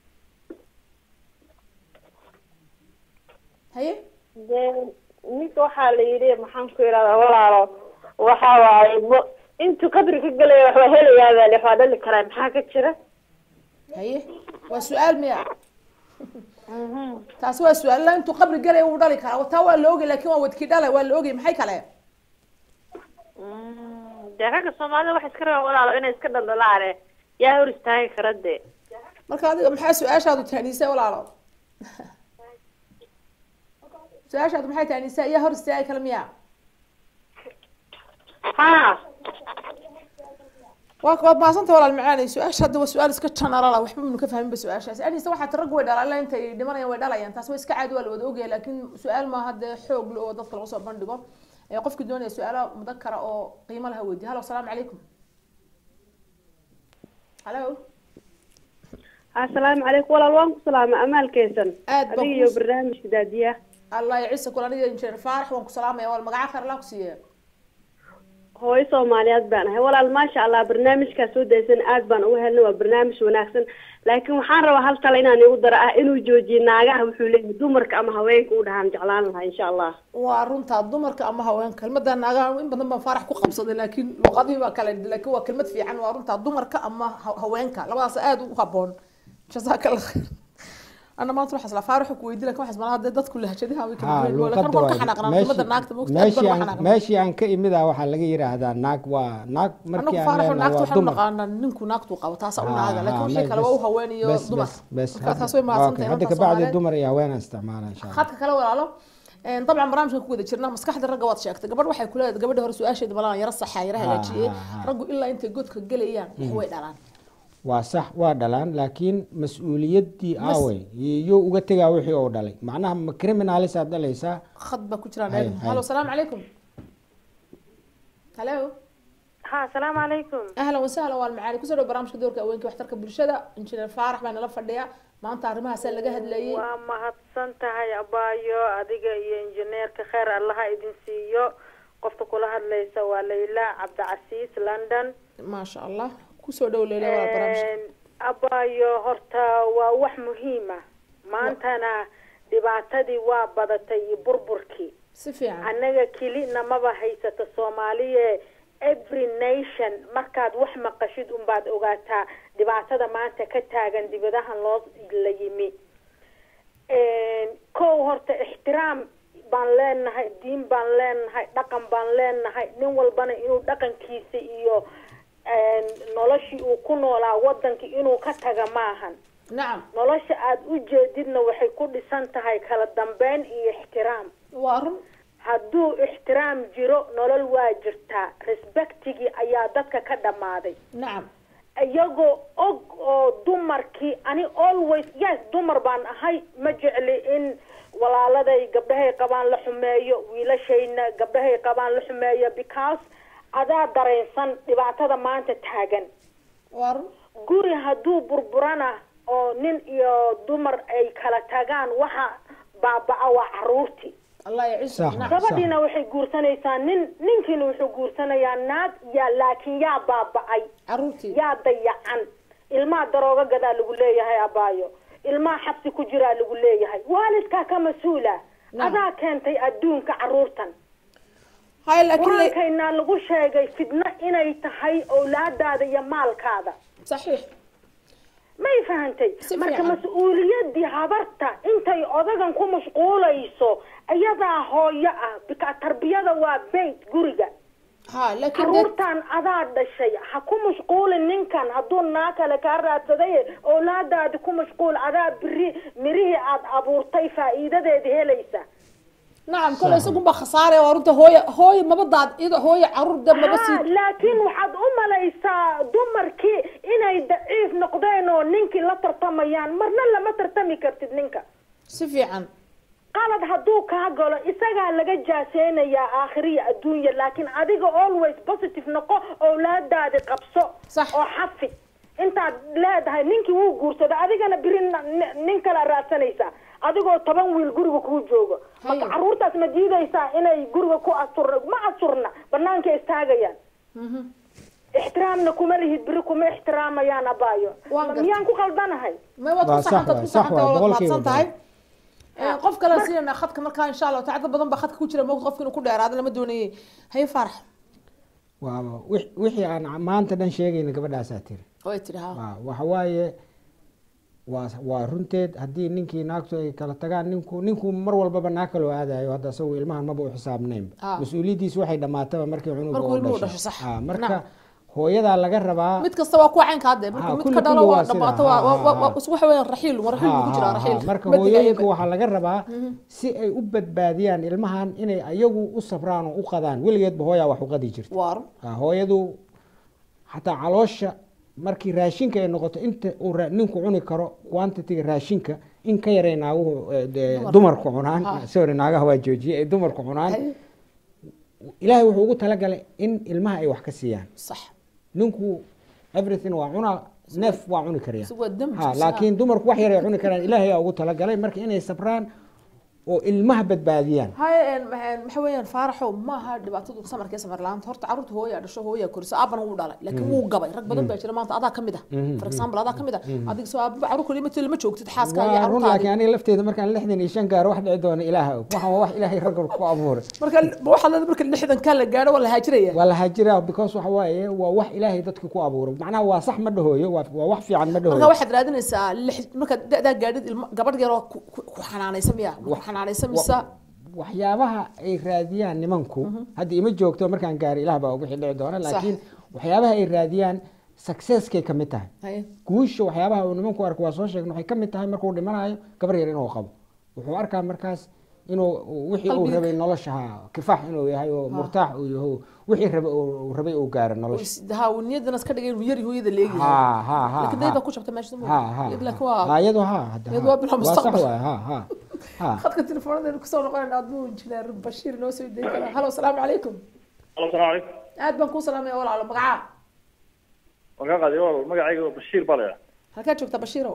haye ninka waxaa la yidhi maxaan ku yidhahdaa walaalo waxa waaye intuu qabri ka gelayo waxba helayaa baa lix waa dhali karaa maxaa ka jira haye waa su'aal miya taas waa su'aal la intuu qabri galay uu dhali karaa taa waa la ogay laakiin waa wadkii dhalay waa la ogay maxay kale ragga soomaalida wax iska rabaa walaalo inay iska dhaldhalaane yaa hor istaagi kara dee marka adiga maxaa su-aashaadu tahniisay walaalo su-aashaadu maxay tahniisay yaa hor istaagi kala miya ha waa waad maasanta walaal macaanay su-aasha hadda waa su-aal iska general ah waxba minu ka fahminba su-aashaas anisa waxaa rag way dhalaan inta ay dhimanayaan way dhalayaan taas waa iska caadi waa la wada ogyahay laakiin su-aal ma hadda xoog leh oo dadka lagu soo bandhigo ee qofkii doonaya su-aalo mudakara oo qiimo laha weydiiyo halo asalaamu calaykum halo assalaamu calaykum walaal waan ku salaama amaalkeysan aad baan adiga iyo barnaamijka daadiya allah yaciisa kula aniga injineer faarax waan ku salaamaya wal magaca khayr allah ku siiye hooyo soomaaliyeed baan ahay walaal maasha allah barnaamijkaa soo daysan aad baan uga helnay waa barnaamij wanaagsan laakiin waxaan rabaa hal tale inaan igu daro ah inuu joojiyo naagaha wuxuu leeyahay dumarka ama haweenka u dhahaan jeclaan lahaa insha allah waa runtaa dumarka ama haweenka kelmadda naagaha in badan baan faarax ku qabsaday laakiin luqadii baa kale laakiin waa kelmad fiican waa runtaa dumarka ama haweenka labadaas aad u haboon jazaaka allah khayr أنا ما تروح أصلا فارح كويدي لك واحد ما هذا ضد كل هالشيء هاوي كمان ولا كان كل حنا قناة مدة ناقت ممكن ماشي عن ماشي عن كي مذا واحد لقي يرى هذا ناق وناق مركي أنا فارح ناقت وحنا قانا ننكو ناقت وقوة صعبنا هذا لكن شيء كلام هو هواني بس دمر بس بس هذا ما أوكي هذاك بعد الدمر يا وين استعماله إن شاء الله خدك كلام ولا لا طبعا برامج كويدة شرنا مسكحة الرجوات شاكت قبل واحد كله قبل ده رسول أشيد بلا يرصح حيرها لا شيء رجو إلا أنت جودك قلي يعني هو الآن waa sax waa dhalaan laakiin mas'uuliyaddii aaway iyo uga tagaa wixii oo dhalay macnaha ma criminalis aad dhalaysaa khad ba ku jiraan halo assalaamu calaykum halo ha assalaamu calaykum ahlan wasahlan waa macaali kusoo dhow barnaamijka doorka haweenka waxtarka bulshada injineer faarax baa nala fadhiya maanta arrimahaas laga hadlayay waa mahadsan tahay abaayo adiga iyo injineerka khayr allaha idin siiyo qofka kula hadlaysa waa Layla Cabdicasiis London ma sha Allah kusoo dhow Layla waa barnaamijka abaayo horta waa wax muhiim ah maantana dhibaatadii waa badatay iyo burburkii si fiican anaga kilina maba haysata Soomaaliye every nation markaad wax maqashid un baad ogaataa dhibaatada maanta ka taagan dibadahan loo la yimi een ko horta ixtiraam baan leenahay diin baan leenahay dhaqan baan leenahay nin walbana inuu dhaqankiisa iyo een noloshii uu ku noolaa wadanka inuu ka taga maahan nacam nolosha aad u jeedidna waxay ku dhisan tahay kala dambeyn iyo ixtiraam waa run hadduu ixtiraam jiro nolol waa jirtaa respectigii ayaa dadka ka dhammaaday nacam iyagoo og oo dumarkii ani always yes dumar baan ahay ma jecli in walaaladay gabdhahay qabaan la xumeeyo wiilashayna gabdhahay qabaan la xumeeyo because adaa dareensan dhibaatada maanta taagan war guri hadduu burburana oo nin iyo dumar ay kala tagaan waxa baaba'a waa caruurtii Allah yaciisa gabadhiina waxay guursanaysaa nin ninkiina wuxuu guursanayaa naag yaa laakiin yaa baaba'ay caruurtii yaa dayacan ilmaha darooga gadaa lagu leeyahay abaayo ilmaha xabsi ku jiraa lagu leeyahay waalidkaa ka mas-uula adaa keentay adduunka caruurtan hay laakiin waakayna lagu sheegay fidna inay tahay awlaadaada iyo maalkaada saxiix may fahantay marka mas-uuliyadii habarta intay odagan ku mashquulayso iyadaa hooyo ah bika tarbiyada waa bayt guriga ha laakiin caruurtan adaa dhashay ha ku mashquulin ninkan hadduu naa kale kaa raadsaday awlaadaadi ku mashquul adaa biri mirihii aad abuurtay faa'iidadeedi helaysa نعم كل يسقون بخسارة ورنت هوي هوي ما بدأ إذا هوي عروض دم بس لكن واحد أم ليس دمر كي إنا يضعيف نقدينه نينك لا ترتميان مرنا لا ما ترتمي كرتد نينك سفيعا قالت هدوك هقول إسقى لقى جاسين يا آخرية الدنيا لكن أديك always positive نقو أولاد دادي قبصو صح أو حفي أنت لا ده نينك هو جورس ده أديك أنا برين نينك لا راسنيسا adigoo toban wiil guriga ku joogo marka caruurtaas ma diidaysaa inay guriga ku asur ma asurna banaanka istaagayaan ixtiraamna kuma lihid biri kuma ixtiraamayaan abaayo miyaan ku qaldanahay ma wad ku saxanta ku saxanta wad maadsan tahay qof kale siina khadka markaa insha Allah taacada badan ba khadka ku jira ma qofkii inuu ku dheeraado lama doonayay hay farax waa wixii aan maanta dhan sheegayna gabadhaas aad tiri way tiri ha waxa waaye waa waa runteed haddii ninkii naagtu ay kala tagaan ninku ninku mar walbaba naag kaloo aadayo hadda isagu ilmahan maba u xisaabnaynba mas-uuliyaddiisu waxay dhammaataba markii cunuga u dhasho marka hooyadaa laga rabaa mid kasta waa kuwa caynka hadda marka mid ka dhalo waa dhamaato waa waxa weeyaan raxiil raxiil ku jira raxiil marka hooyooyinka waxaa laga rabaa si ay u badbaadiyaan ilmahan inay ayagu u sabraan oo u qadaan weligeedba hooyaa wax u qadi jirta hooyadu xataa caloosha markii raashinka ay noqoto inta uu ninku cuni karo quantity raashinka in ka yaray naaguhu dumarku cunaan sorry naagaha waa joojiyay ay dumarku cunaan ilaahay wuxuu ugu talagalay in ilmaha ay wax ka siiyaan sax ninku everything waa cuna neef waa cuni karaya ha laakiin dumarku wax yar ay cuni karaan ilaahay ayaa ugu talagalay marka inay sabraan oo ilmaha badbaadiyaan hay waxa weeyaan faaraxo ma aha dhibaatadu samarkii samar laanta horta carruurta hooya dhasho hooya korisa aabana uu dhalay laakiin wuu gabay rag badan baa jira maanta adaa kamid ah for example adaa kamid ah adiga soo aabba carruur kale ma ma joogtid xaaska iyo carruurta laakiin aniga lafteeda markaan lixdan iyo shan gaar wax dhici doona ilaaha waxa wax ilaahay rag ku abuuray marka waxa la marka lixdan ka la gaaro wala haajiraya wala haajira because waxa waaye waa wax ilaahay dadka ku abuuray macnaha waa sax ma dhahooyo waa wax fiican ma dhahooyo marka waxaad raadinaysaa marka da'da gaadid gabadh yar oo ku xanaanaysan miya xanaanaysan misa waxyaabaha ay raadiyaan nimanku hadda ima joogto markaan gaaray ilaah baa ugu xidhici doona laakiin waxyaabaha ay raadiyaan successkay ka mid tahay guusha waxyaabaha uu nimanku arko waa soo sheegna waxay ka mid tahay markuu dhimanayo gabar yar inuu qabo wuxuu arkaa markaas inuu wixii uu rabay nolosha kifaax inuu yahay oo murtaax uu yahay wixii rabay uu rabay uu gaaro nolosha ha niyadana iska dhigay inuu yar hooyada leeyahay ha ha ha laakiin dayda ku jabtay meesha ha ha ayadu ha hadda ha ha ha خدك التليفون ده كسر نقول عدو انجينير بشير نو سوي ديك هلا السلام عليكم هلا السلام عليكم aad baan ku salaamay walaal على magaca magaca adiga magacayga Bashiir Balaya halka joogta Bashiiro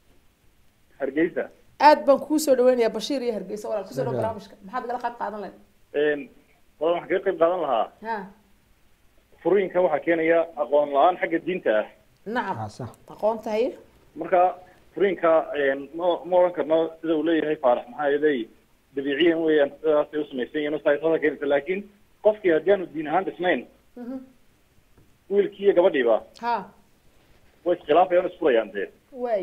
Hargeysa aad baan ku soo dhaweynayaa Bashiir iyo Hargeysa walaal ku soo dhaw barnaamijka maxaad gala qayb qaadan lahayd een walaal waxaan ka qayb qaadan lahaa ha furiinka waxa keenaya aqoon la'aan xagga diinta ah nacam aqoonta hay marka furiinka een ma oran karno sida uu leeyahay faarax maxaa yeelay dabiiciyan weeyaan sidaas ay u sameeyeen inuu saytada keenay laakiin qofkii hadaan diin ahaan dhisnayn wiilkii gabadhiiba ha way khilaafayaan isku rayantay way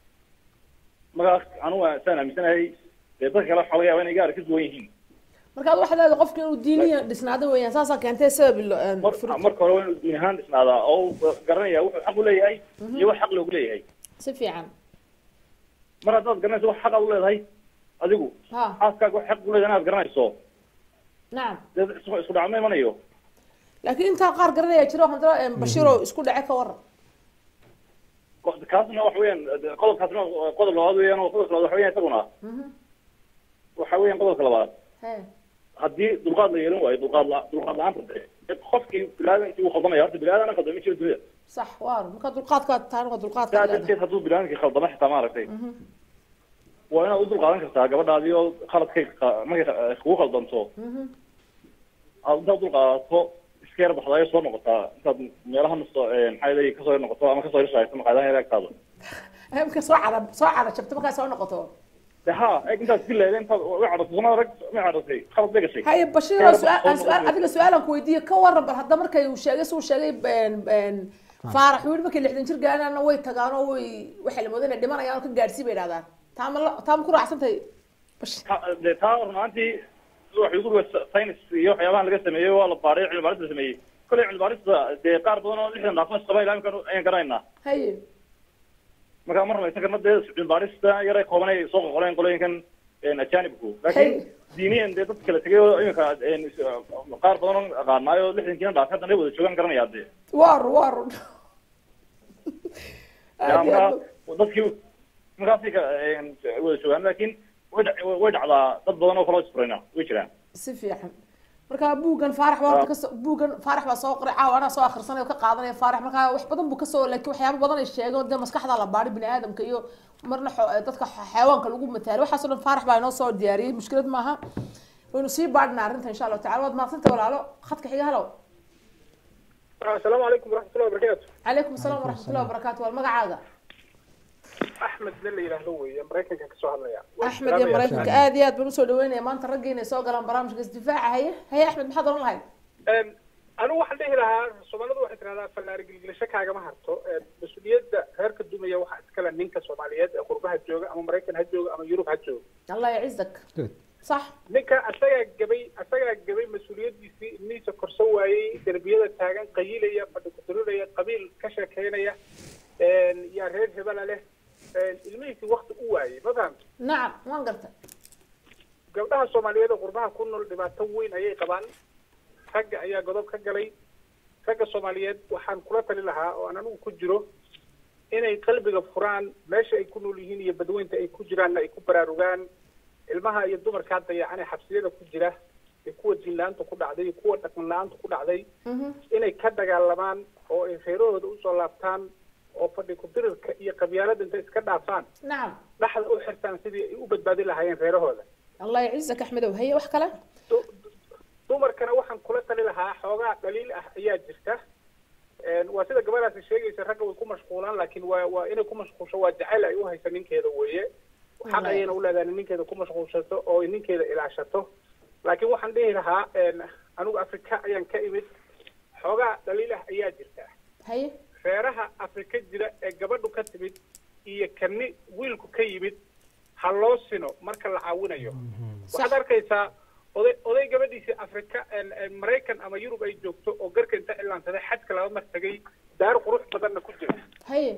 marka anu waa sana misanahay dadka kale waxa laga yaabaa inay gaar ka duwan yihiin marka waxa leedahay qofkii uu diiniya dhisnaado weeyaan saasa keentay sabab marka hore waa inuu diin ahaan dhisnaada oo garanaya wuxuu xaq u leeyahay iyo wax xaq loogu leeyahay si fiican mar haddaad garanayso wax xaq u leedahay adigu xaaskaaga wax xaq u leedahay inaad garanayso nacam isku dhacma imanayo laakiin intaa qaar garanaya jiro hadda Bashiiro isku dhace ka waran kaasna wax weeyaan qodobkaasna qodob labaad weeyaan oo qodobka labaad wax weeyaan isaguna waxa weeyaan qodobka labaad haddii dulqaad la yeelan waayo dulqaad la dulqaad la'aanta qofkii bilaadanki uu khaldamaya horta bilaadana khaldamay jiro dunida صح وار marka dulqaadka taan waa dulqaadka dadka haduu bilaanki khaldama xitaa ma aragtay waa inaad u dulqaadan kartaa gabadhaadii oo khaladkay markay kugu khaldanto aad intaad dulqaadato iska yar baxdayo soo noqotaa intaad meelaha maxaa leeyahay kasoo noqoto ama kasoo irshayso maqaadaha yaraagtaada marka soo carab soo carab jabta markaa soo noqoto ها انت كل انت وعرض زمان ما عرفتي خلص دقشي هاي بشير سؤال سؤال اديك سؤالك ويديه كورن بل هدا markay uu sheegay soo sheegay been been faarax wiil markay lixdan jir gaarana way tagaan oo way waxay lamoodeen dhimanayaan ka gaarsi bay raadaan taam taam ku raacsantay de taa runtii wax ugu saynis iyo waxyaabaha laga sameeyay waa la baaray cilmi baaris la sameeyay kulay cilmi baaris de qaar badan oo lixdan dhaafan sabay ilaa kan ayaan garanayna hay marka marna aysan karna dee cilmi baarista yaray koobanay soo qoqoleen qolooyinkan ajaanibku laakiin diiniyan dee dadka kala tegay oo iminka qaar badan oo aqaanaayo lixdan kiina dhaafay haddana wada joogaan garanaya dee war war dadkii markaasi wada joogaan laakiin way dhacdaa dad badan oo kaloo isfurayna way jiraan si fiican marka buugan faarax waa ka buugan faarax waa soo qoray caawana soo akhrisanay ka qaadanay faarax marka wax badan buu ka soo laakiin waxyaabo badan ay sheegeen dad maskaxda la baari bini aadamka iyo marna dadka xayawaanka lagu mataalo waxa soo faarax baa inoo soo diyaariyay mushkilad maaha waynu sii baadhnaa arrinta insha Allah taala wad maaqsanta walaalo khadka xiga halo السلام عليكم ورحمة الله وبركاته. عليكم السلام ورحمة الله وبركاته والمقعدة. أحمد اللي يلهوي يا مريكان كسو هذا أحمد يا مريكان آدي آد بنوسو دوين يا ما أنت رجينا سوق على برامج الدفاع هي هي أحمد محضر الله. anigu waxaan dhihi lahaa Soomaalidu waxay tiraahdaa fallaari gilgilasho kaagama harto mas'uuliyadda reerka dumaya waxa iskala ninka Soomaaliyeed ee qurbaha jooga ama Mareykan ha jooga ama Yurub ha jooga Allah yacizak صح ninka asaga gabay asaga gabay mas'uuliyadiisii inisa korso waayay darbiyada taagan qayilaya fadhi ku durulaya qabiil ka sheekeynaya een ya reer hebel leh ilmihiisi waqti u waayay madam نعم waan gartay gabdhaha Soomaaliyeed ee qurbaha ku nool dhibaato weyn ayay qabaan ragga ayaa godob ka galay ragga Soomaaliyeed waxaan kula tali lahaa oo aan anigu ku jiro inay qalbiga furaan meesha ay ku nool yihiin iyo badweynta ay ku jiraan ay ku baraarugaan ilmaha iyo dumarka dayacan xabsiyada ku jira ee kuwa jilaanta ku dhacday iyo kuwa dhaqan la'aanta ku dhacday inay ka dagaalamaan oo ay reerahooda u soo laabtaan oo fadhi ku dirirka iyo qabyaalada inta iska dhaafaan نعم dhaxal u xirtaan sidii ay u badbaadi lahaayeen reerahooda الله يعزك أحمد وهي wax kale dumarkana waxaan kula tali lahaa xoogaa dhaliil ah ayaa jirta een waa sida gabadhaasi sheegaysa ragga way ku mashquulaan laakiin waa waa inay ku mashquulsho waa jacayl ay u hayso ninkeeda weeye xaq ayayna u leedahay ninkeeda ku mashquulshato oo ninkeeda ilaashato laakiin waxaan dhihi lahaa een anigu Afrika ayaan ka imid xoogaa dhaliil ah ayaa jirta haye reeraha Afrika jira ee gabadhu ka timid iyo kanni wiilku ka yimid ha loo sino marka la caawinayo waxaad arkaysaa oday oday gabadhiisa Afrika een Mareykan ama Yurub ay joogto oo garka inta ilaansaday xadka laba mar tagay daar qurux badan ku jira haye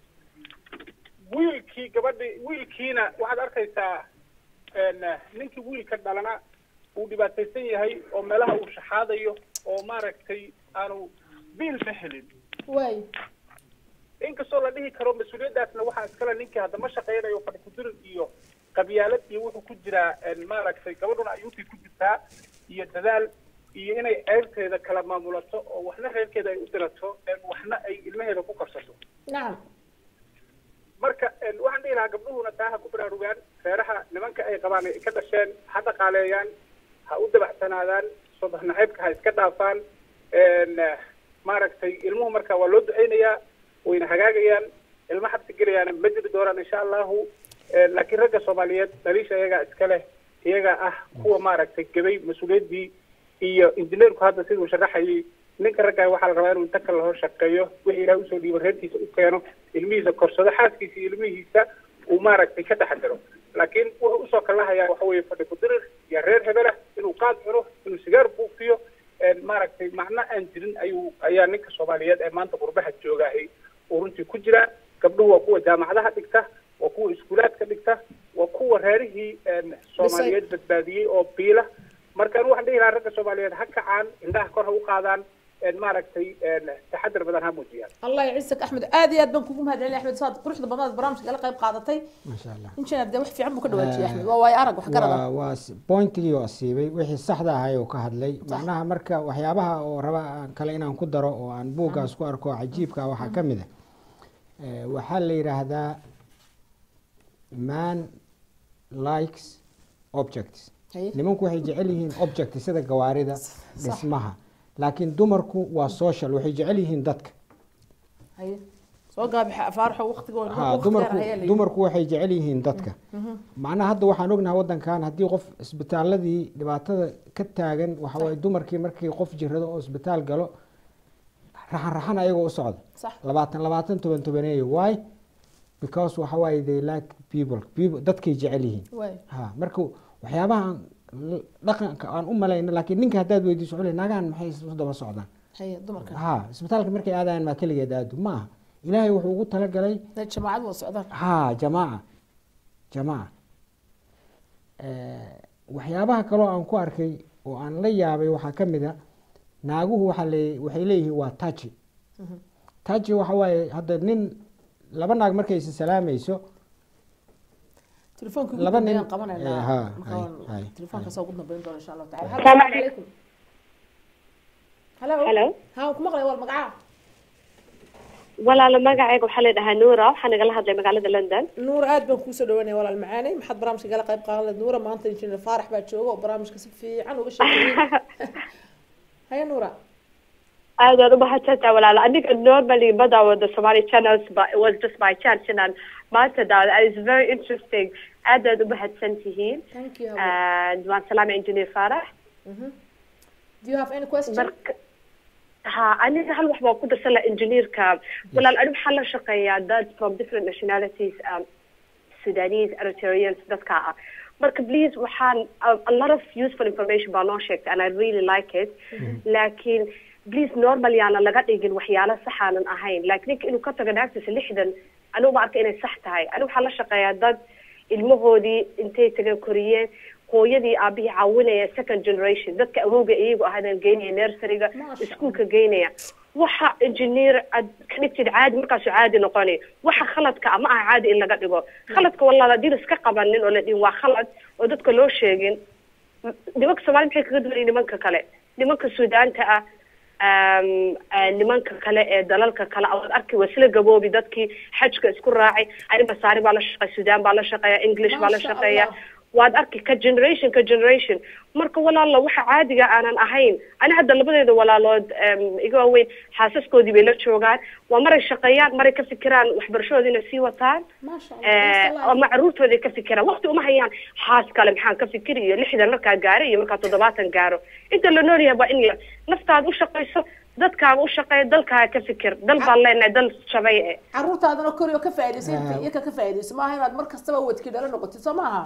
wiilkii gabadhi wiilkiina waxaad arkaysaa een ninkii wiilka dhalana uu dhibaataysan yahay oo meelaha uu shaxaadayo oo maaragtay aanu biil ma helin way inkastoo la dhihi karo mas'uuliyadaasna waxaa iskala ninkii hadda ma shaqeynayo fadhi ku dirir iyo qabyaalad iyo wuxuu ku jiraa maaragtay gabadhuna ayuutii ku jirtaa iyo dadaal iyo inay ceebteeda kala maamulato oo waxna reerkeeda ay u dirato waxna ay ilmaheeda ku korsato نعم marka waxaan dhihi lahaa gabdhuhuna taa ha ku baraarugaan reeraha nimanka ay qabaan ay ka dhasheen ha dhaqaaleeyaan ha u dabacsanaadaan sodox naxaybka ha iska dhaafaan maaragtay ilmuhu marka waa loo duceynayaa wayna hagaagayaan ilma xabsi gelayaana ma jiri doonaan insha allahu laakiin ragga Soomaaliyeed dhaliisha iyaga iska leh iyaga ah kuwa maaragtay gabay mas'uuliyadii iyo injineerku hadda siduu sharaxayay ninka ragga waxa la rabaa inuu inta kale hor shaqeeyo wixii ilaahay u soo dhiibay reerkiisa u keeno ilmihiisa korsado xaaskiisa iyo ilmihiisa uu maaragtay ka taxadaro laakiin wuxuu u soo kala hayaa waxa weeye fadhi ku dirir iyo reer hebela inuu qaad cuno inuu sigaar buufiyo maaragtay macna aan jirin ayuu ayaa ninka Soomaaliyeed ee maanta qurbaha joogahay oo runtii ku jira gabdhuhu waa kuwa jaamacadaha dhigta waa kuwa iskuulaadka dhigta waa kuwa reerihii Soomaaliyeed badbaadiyay oo biila marka waxaan dhihi lahaa ragga Soomaaliyeed ha kacaan indhaha kor ha u qaadaan maaragtay taxadar badan ha muujiyaan الله يعزك أحمد آدي أدبن كوكو مهد علي أحمد صادق قرحت بماد برامج قال قيب قادتي ما شاء الله إن شاء الله وح في عمك دواجي أحمد واي أرق وحكرنا waa pointigii oo asiibay wixii saxda ahaa oo ka hadlay macnaha marka waxyaabaha oo raba kale inaan ku daro oo aan buugaas ku arko cajiibka waxa kamid ah waxa la yiraahdaa man likes objects nimanku waxay jecel yihiin objects sida gawaarida dhismaha laakiin dumarku waa social waxay jecel yihiin dadka haye soo gaab faarxo waqtigood ha dumarku dumarku waxay jecel yihiin dadka macnaha hadda waxaan ognahay wadankan hadii qof isbitaaladii dhibaatada ka taagan waxa way dumarkii markii qof jirado oo isbitaal galo raxan raxan ayagoo u socda labaatan labaatan toban tobaneeyo why because waxa way they like people people dadkay jecel yihiin ha marka waxyaabaha dhaqanka aan u malayna laakiin ninka hadaad weydiiso xulay nagaan maxay isku daba socdaan haye dumarka ha isbitaalka markay aadaan ma kaligeed aadu ma ilaahay wuxuu ugu tala galay jamaacad waa socdaan ha jamaaca jamaaca ee waxyaabaha kale oo aan ku arkay oo aan la yaabay waxa kamid ah naaguhu waxa leey waxay leeyihiin waa touchy touchy waxa waaye hadda nin laba naag markay is salaamayso تليفونك لبن قبنا ها تليفونك سو قدنا بين ان شاء الله تعالى السلام عليكم هلا هلا ها كمقلي wal magaca walaalo magacayga waxa la dhahaa Nuura waxaan nagala hadlay magaalada London Nuur aad baan ku soo dhawaanay walaal macaanay maxad barnaamijka gala qayb qaadan Nuura maanta injineer Faarax baa jooga oo barnaamijka si fiican uga shaqeeyay هيا Nuura aad aad u mahadsantahay walaalo aniga normally bada wada Somali channels but it was just my chance and maanta that is very interesting aad aad u mahadsantihiin thank you and waan salaam engineer Faarax do you have any question ها أنا هل وحبا كنت سلا إنجنيير كا ولا الأدب حلا شقيا داد from different nationalities um, Sudanese, Eritreans that كا marka please waxaan a lot of useful information baa noo sheegtay and I really like it laakiin please normal yaana laga dhigin waxyaalo sax aanan ahayn laakiin ninka inuu ka tago naagtiisa lixdan anigu ma arka inay sax tahay anigu waxaan la shaqeeyaa dad ilmahoodii intay tageen koriyeen hooyadii aabihii caawinaya second generation dadka awowga iyagu ahaadeen geynaya nurseryga iskuulka geynaya waxa engineer ka dhigtid caadi markaasuu caadi noqonay waxa khaladka ama ah caadi in laga dhigo khaladka wallahi hadii la iska qabanin oo la dhihin waa khalad oo dadka loo sheegin nimanka Soomaaliya maxay kaga duwan nimanka kale nimanka Suudaanta ah nimanka kale ee dalalka kale aad arki wasla gaboobi dadkii xajka isku raacay ay masaari baa la shaqeeya Suudaan baa la shaqeeya English baa la shaqeeya waad arki ka generation ka generation marka walaalo waxa caadiga aanan ahayn ana hadda labadeeda walaalood iga weyn xaasaskoodii bay la joogaan waa maray shaqeeyaan maray ka fikiraan waxbarashadooda inay sii wataan ee ama caruurtooda ka fikiraan waqti uma hayaan xaas kale maxaan ka fikiriyo lixdan markaa gaaray iyo markaa toddobaatan gaaro inta la nool yahay baa in naftaada u shaqeyso dadkaaga u shaqeeyo dalkaaga ka fikir dal baan leenahay dal shabay ee caruurtaadana koriyo ka faa'iideysan iyo ka faa'iideysan maaha inaad mar kastaba wadkii dhala noqotid soo maaha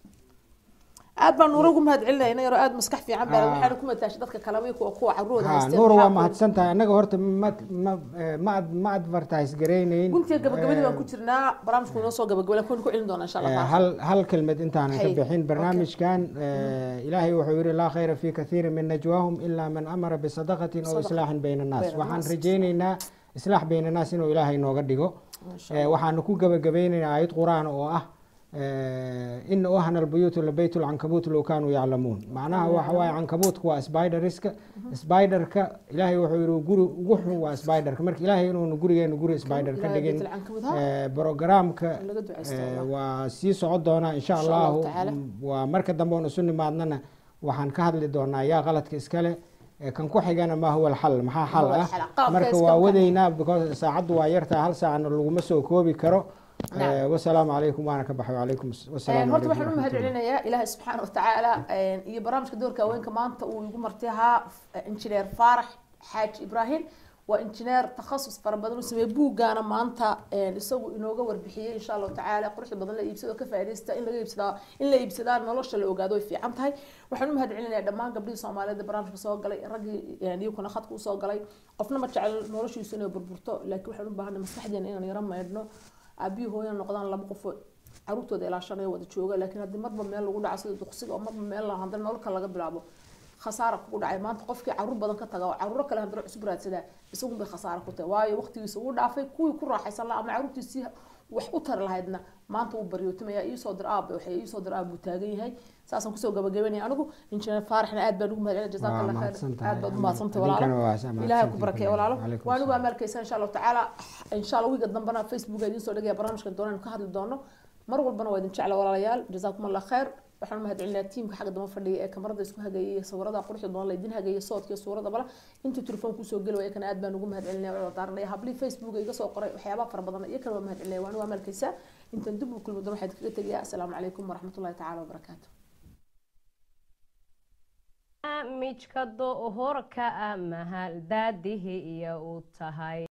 aad baan nuur ugu mahad celinayna yaro aad maskax fiican baa waxaan ku mataashay dadka kale way kuwa kuwa caruurada haysteen nuur waa mahadsantahay anaga horta ma ma ma advertise gareynayn guntiga gabagabada waan ku jirnaa barnaamijku inoo soo gabagabay ku celin doona insha Allah hal hal kelmad intaan ka bixin barnaamijkan ilaahay wuxuu yiri la khayra fi kathir min najwahum illa man amara bi sadaqatin aw islahin bayna nas waxaan rajaynaynaa islaax bayna nas inuu ilaahay nooga dhigo waxaan ku gabagabaynaynaa aayad quraan oo ah إن أهنا البيوت لبيت العنكبوت لو كانوا يعلمون معناها وحواي عنكبوت هو سبايدر ريسك سبايدر ك إلهي وحيرو جورو وحو وسبايدر كمرك إلهي إنه نجوري نجوري سبايدر كدجين برنامج ك وسيس عضنا إن شاء الله ومركز دمبون السنة معنا وحن كهذا دونا يا غلط كإسكالة كان كو حيجانا ما هو الحل ما حل مركز وودينا بكون ساعد ويرتا هل ساعة لو كوبي كرو نعم. والسلام عليكم وانا كبحوا عليكم والسلام عليكم horta waxaan u mahadcelinayaa ilaahay subxaanahu wa ta'ala iyo barnaamijka doorka haweenka maanta uu igu martiyaha injineer Faarax Xaaj Ibrahim waa injineer takhasus fara badan oo sameeyay buugaana maanta isagu inooga warbixiyay insha Allah ta'ala quruxda badan la iibsado ka faa'iideysta in laga iibsado in la iibsado nolosha la ogaado ay fiican tahay waxaan u mahadcelinayaa dhammaan gabdhaha Soomaaliyeed barnaamijka soo galay ragii iyo kuna khadku soo galay qofna ma jecel noloshiisa inay burburto laakiin waxaan u baahanahay maskaxdeena inaan yara maydno abi hooyan noqdaan laba qof caruurtooda ilaashanay wada jooga laakiin hadii marba meel lagu dhaco sida duqsiga oo marba meel la hadal nololka laga bilaabo khasaaro ku dhacay maanta qofkii caruur badan ka taga caruur kale hadal cusub raadsada isagu bay khasaaro ku tahay waayo waqtigiisa uu dhaafay kuwii ku raaxaysan la ama caruurtiisii wax u tar lahaydna maanta uu baryootay ii soo dir aab waxay ii soo dir aab uu taagan yahay saasan ku soo gabagabeynay anigu injineer Faaraxna aad baan ugu mahadcelinayaa jazakallahu khayr aad baad u mahadsantahay walaalo ilaahay ku barakeeyo walaalo waan ugu amalkaysan insha Allah ta'ala insha Allah wiiga dambana Facebook idin soo dhigay barnaamijkan doonaan ka hadli doono mar walbana waa idin jecel walaalayaal jazakumullahu khayr waxaan mahadcelinayaa tiimka xagga dama fadhiya ee kamarada isku hagayay sawirada quruxda doon la idin hagayay soodka suurada bala inta telefoonku soo galay kana aad baan ugu mahadcelinayaa wada daarnay habli Facebook iga soo qoray waxyaabo fara badan iyo kala mahadcelinayaa waan ugu amalkaysan inta dib u kulmo doon waxaad kaga tagayaa assalaamu calaykum waraxmatullaahi ta'ala wa barakaatuh mijka doorka mahal daadihi iyo u tahay